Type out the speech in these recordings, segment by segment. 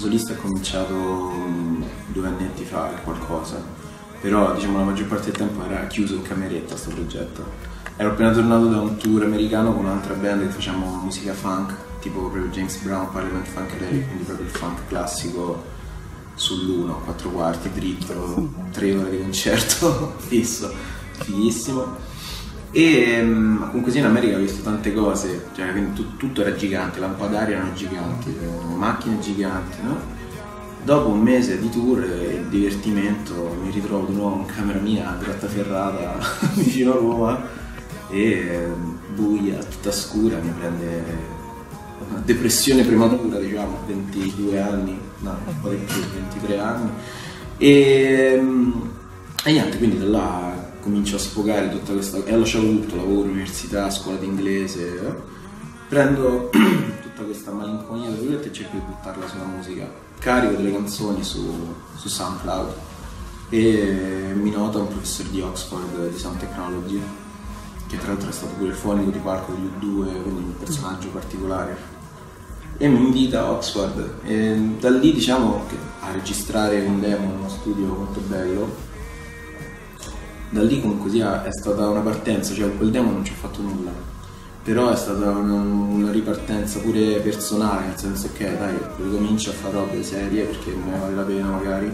solista ho cominciato 2 annetti fa, qualcosa, però diciamo la maggior parte del tempo era chiuso in cameretta sto progetto. Ero appena tornato da un tour americano con un'altra band che facciamo musica funk, tipo proprio James Brown, Parliament Funkadelic, quindi proprio il funk classico sull'1, 4 quarti, dritto, 3 ore di concerto fisso, fighissimo. E comunque sì, in America ho visto tante cose, cioè tutto era gigante, lampadari erano giganti, macchine giganti, no? Dopo un mese di tour e divertimento mi ritrovo di nuovo in camera mia a Grottaferrata vicino a Roma e buia, tutta scura, mi prende una depressione prematura, diciamo, 22 anni, no, un po' di più, 23 anni e niente, quindi da là comincio a sfogare tutta questa, e ho lasciato tutto, lavoro, università, scuola d'inglese, prendo tutta questa malinconia e cerco di buttarla sulla musica, carico delle canzoni su SoundCloud e mi nota un professore di Oxford di Sound Technology, che tra l'altro è stato pure il fonico di Parco degli U2, quindi un personaggio particolare, e mi invita a Oxford e da lì diciamo che a registrare un demo in uno studio molto bello. Da lì comunque sia è stata una partenza, cioè quel demo non ci ho fatto nulla, però è stata una ripartenza pure personale, nel senso che dai, ricomincio a fare robe serie perché ne vale la pena magari.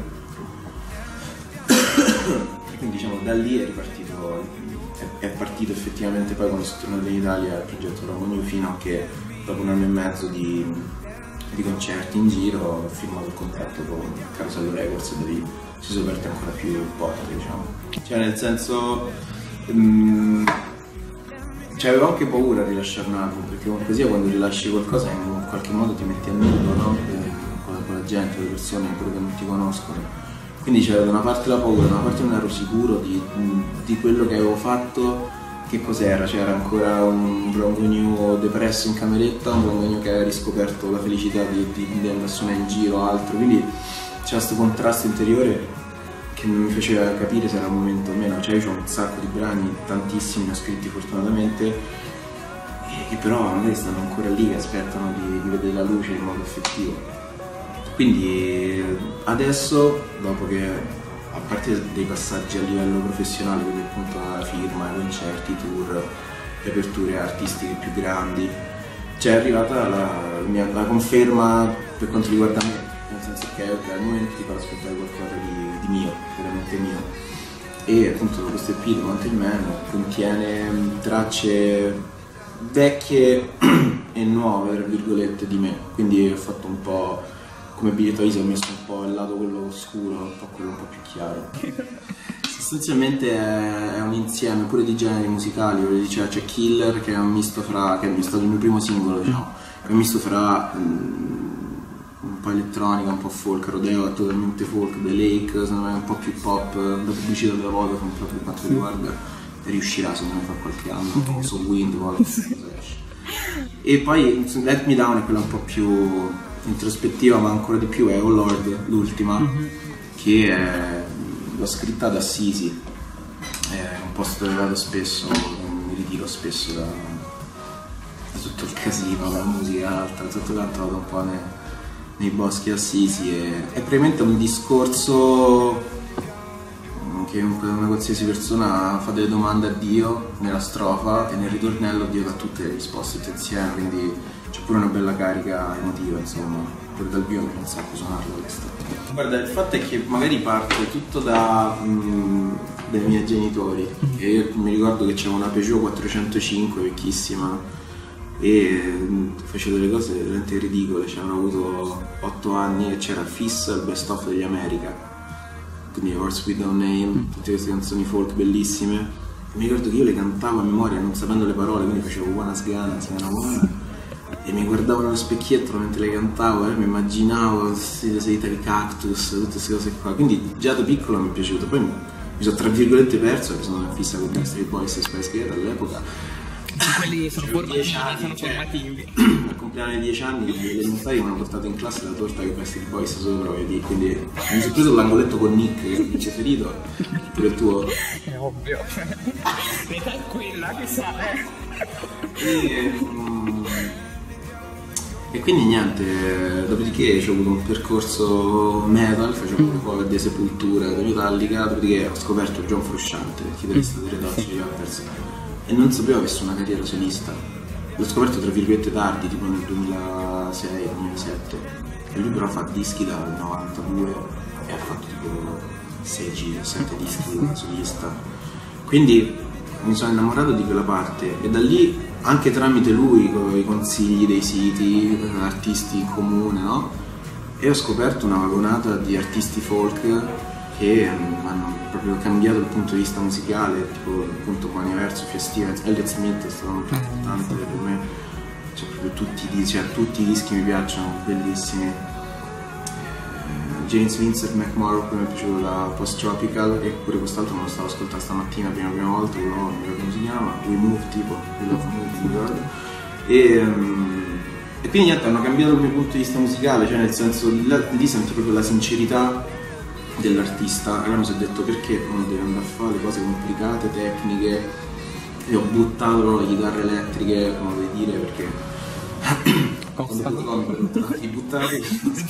E quindi diciamo da lì è partito effettivamente poi quando sono tornato in Italia il progetto Robo New, fino a che dopo 1 anno e mezzo di concerti in giro ho firmato il contratto con Carosello Records e da lì si sono aperte ancora più porte, diciamo. Cioè nel senso cioè avevo anche paura di rilasciare un album, perché comunque sia quando rilasci qualcosa in qualche modo ti metti a nudo, no? Con la gente, le persone pure che non ti conoscono. Quindi c'era da una parte la paura, da una parte non ero sicuro di quello che avevo fatto, che cos'era, c'era ancora un Bronco New depresso in cameretta, un Bronco New che aveva riscoperto la felicità di andare a suonare in giro o altro, quindi c'era questo contrasto interiore che non mi faceva capire se era il momento o meno. Cioè io ho un sacco di brani, tantissimi ne ho scritti fortunatamente, e che però magari stanno ancora lì, che aspettano di vedere la luce in modo effettivo. Quindi adesso, dopo che, a parte dei passaggi a livello professionale, quindi appunto la firma, i concerti, i tour, le aperture artistiche più grandi, c'è arrivata la conferma per quanto riguarda me, nel senso che al momento ti farò ascoltare qualcosa di mio, veramente mio. E appunto questo EP, The Mountain Man, contiene tracce vecchie e nuove, tra virgolette, di me, quindi ho fatto un po' come Billie Eilish, ho messo un po' il lato quello oscuro, un po' quello un po' più chiaro. Sostanzialmente è un insieme pure di generi musicali, cioè c'è Killer che è un misto fra, che è stato il mio primo singolo, diciamo, è un misto fra un po' elettronica, un po' folk, Rodeo è totalmente folk, The Lake secondo me è un po' più pop, la pubblicità della Vodafone proprio per quanto riguarda, riuscirà secondo me fra qualche anno, su Wind, e poi Let Me Down è quella un po' più introspettiva, ma ancora di più è Oh Lord, l'ultima, che l'ho scritta ad Assisi, è un posto dove vado spesso, mi ritiro spesso da tutto il casino, la musica alta, tutto quanto, vado un po' nei boschi Assisi, è praticamente un discorso che una qualsiasi persona fa delle domande a Dio nella strofa e nel ritornello Dio dà tutte le risposte tutte insieme, quindi c'è pure una bella carica emotiva, insomma, pure dal vivo non so suonarlo questo. Guarda, il fatto è che magari parte tutto dai miei genitori, e io mi ricordo che c'era una Peugeot 405 vecchissima e facevo delle cose veramente ridicole, c'erano avuto 8 anni e c'era Fiss, il best of degli America, quindi Horse With No Name, tutte queste canzoni folk bellissime, e mi ricordo che io le cantavo a memoria non sapendo le parole, quindi facevo Wanna Sgana, e mi guardavo nello specchietto mentre le cantavo e mi immaginavo queste sedite di cactus, tutte queste cose qua, quindi già da piccolo mi è piaciuto. Poi mi sono tra virgolette perso perché sono in fissa con Backstreet Boys e Spice Girl all'epoca. Quelli sono formativi. Al compleanno dei 10 anni le elementari mi hanno portato in classe la torta che Backstreet Boys sopra, vedi? Quindi mi sono preso l'angoletto con Nick, che è il mio preferito, pure il tuo. È ovvio. L'età è quella che sa, E quindi niente, dopodiché ho avuto un percorso metal, facevo le cover di Sepultura, di Metallica, dopodiché ho scoperto John Frusciante, il chitarrista delle Red Hot Chili Peppers, e non sapevo avesse una carriera solista. L'ho scoperto tra virgolette tardi, tipo nel 2006-2007, e lui però fa dischi dal 92 e ha fatto tipo 6-7 dischi da solista. Quindi mi sono innamorato di quella parte e da lì, anche tramite lui, con i consigli dei siti, artisti in comune, no? E ho scoperto una vagonata di artisti folk che hanno proprio cambiato il punto di vista musicale, tipo appunto Mani Verso, Stevens, Elliott Smith è stato molto importante per me, cioè proprio tutti i dischi mi piacciono, bellissimi. James Vincent McMorrow, mi è piaciuto la Post Tropical, e pure quest'altro me lo stavo ascoltando stamattina per la prima volta, non mi ricordo come si chiama, We Move tipo, quello mi ricordo. E quindi niente, hanno cambiato il mio punto di vista musicale, cioè nel senso lì senti proprio la sincerità dell'artista. Allora mi sono detto perché uno deve andare a fare cose complicate, tecniche, e ho buttato proprio le chitarre elettriche, come vuoi dire, perché quando li buttati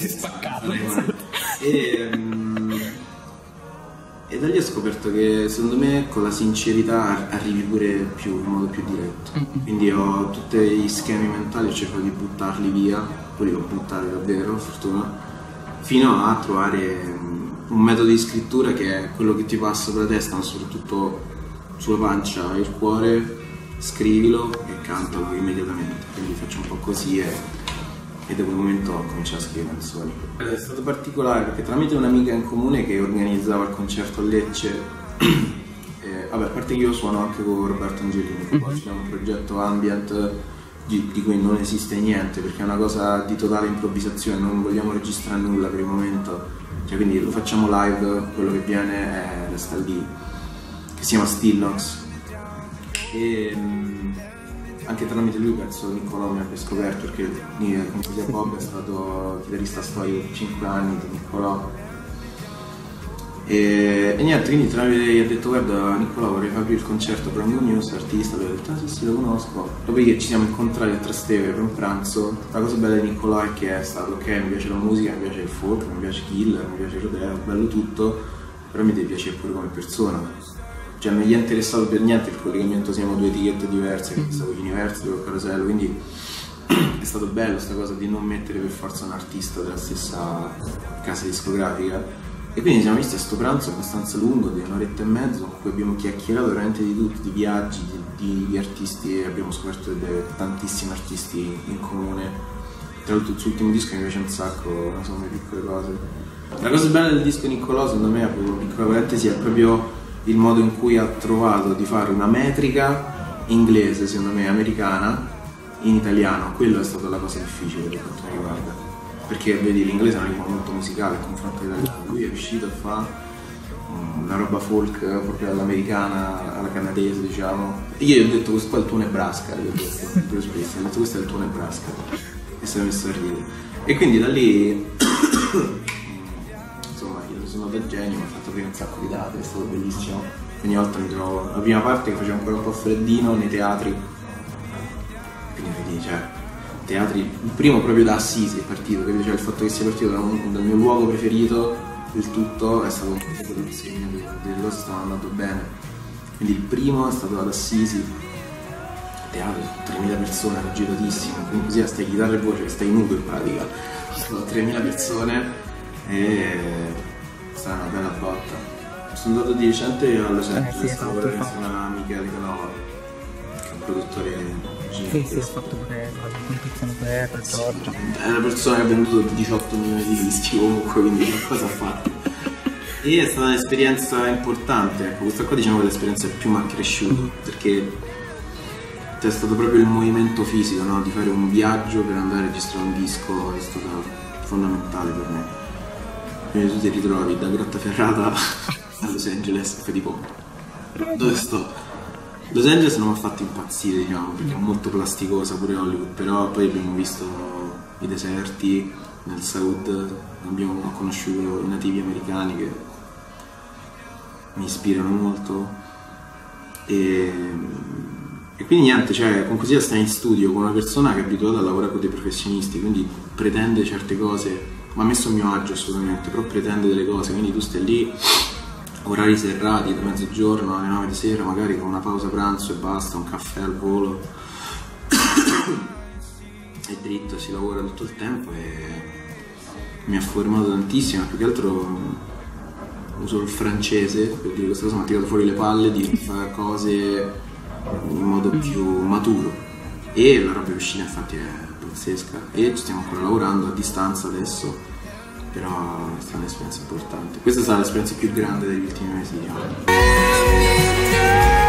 e da lì ho scoperto che secondo me con la sincerità arrivi pure in modo più diretto. Quindi ho tutti gli schemi mentali, ho cercato di buttarli via, poi li ho buttati davvero, fortuna, fino a trovare un metodo di scrittura che è quello che ti passa per la testa, ma soprattutto sulla pancia e il cuore, scrivilo e cantalo immediatamente. Quindi faccio un po' così e da quel momento ho cominciato a scrivere canzoni. È stato particolare perché tramite un'amica in comune che organizzava il concerto a Lecce, vabbè, a parte che io suono anche con Roberto Angelini, poi c'è un progetto ambient di cui non esiste niente perché è una cosa di totale improvvisazione, non vogliamo registrare nulla per il momento, cioè quindi lo facciamo live, quello che viene resta lì, che si chiama Stillnox. E anche tramite lui penso Niccolò mi abbia scoperto, perché come sia Bob è stato chitarrista storico per 5 anni di Niccolò. E niente, quindi tramite gli ha detto guarda Niccolò vorrei fare il concerto per un news artista, lui ha detto ah sì lo conosco. Dopodiché ci siamo incontrati a Trastevere per un pranzo. La cosa bella di Niccolò è che è stato ok, mi piace la musica, mi piace il folk, mi piace Killer, mi piace Rodeo, bello tutto, però mi deve piacere pure come persona. Cioè non gli è interessato per niente il collegamento, siamo due etichette diverse, che è stato University o Carosello, quindi è stato bello sta cosa di non mettere per forza un artista della stessa casa discografica. E quindi siamo visti a sto pranzo abbastanza lungo, di un'oretta e mezzo, in cui abbiamo chiacchierato veramente di tutto, di viaggi, di artisti, e abbiamo scoperto tantissimi artisti in comune. Tra l'altro il suo ultimo disco mi piace un sacco, non so, le piccole cose. La cosa bella del disco Niccolò, secondo me, proprio piccola parentesi, è proprio il modo in cui ha trovato di fare una metrica inglese, secondo me, americana, in italiano. Quello è stata la cosa difficile per quanto mi riguarda, perché vedi l'inglese è una lingua molto musicale in confronto all'italiano. Lui è riuscito a fare una roba folk proprio all'americana, alla canadese, diciamo. E io gli ho detto questo qua è il tuo Nebraska, gli ho detto, Bruce Springsteen, ho detto questo è il tuo Nebraska, e si è messo a ridere. E quindi da lì sono da genio, mi ha fatto aprire un sacco di date, è stato bellissimo. Ogni volta mi trovo la prima parte che faceva ancora un po' freddino nei teatri, quindi vedi, cioè teatri, il primo proprio da Assisi è partito, quindi cioè il fatto che sia partito dal mio luogo preferito, il tutto è stato un po' del segno che le cose stavano andando bene. Quindi il primo è stato ad Assisi, teatro, 3.000 persone, era giratissimo, comunque sia stai chitarra e voce, stai nudo in pratica, sono 3.000 persone e stata una bella botta. Sono andato di recente a Los Angeles a lavorare insieme a Michele Canova, che è un produttore Sì, ho fatto pure la competizione per Giorgio. È una persona che ha venduto 18 milioni di dischi comunque, quindi qualcosa ha fatto. E è stata un'esperienza importante, ecco, questa qua diciamo che l'esperienza più mi ha cresciuto, perché è stato proprio il movimento fisico, no? Di fare un viaggio per andare a registrare un disco è stato fondamentale per me. Quindi tu ti ritrovi da Grottaferrata a Los Angeles e fai tipo dove sto? Los Angeles non mi ha fatto impazzire, diciamo, perché è molto plasticosa pure Hollywood, però poi abbiamo visto i deserti nel Sud, ho conosciuto i nativi americani che mi ispirano molto e E quindi niente, cioè comunque sia stai in studio con una persona che è abituata a lavorare con dei professionisti, quindi pretende certe cose, ma ha messo a mio agio assolutamente, però pretende delle cose, quindi tu stai lì, orari serrati, da mezzogiorno alle 9 di sera, magari con una pausa pranzo e basta, un caffè al volo, è dritto, si lavora tutto il tempo e mi ha formato tantissimo, più che altro uso il francese per dire questa cosa, mi ha tirato fuori le palle di fare cose in modo più maturo e la roba che è uscita infatti è pazzesca e ci stiamo ancora lavorando a distanza adesso, però è stata un'esperienza importante. Questa è stata l'esperienza più grande degli ultimi mesi, diciamo.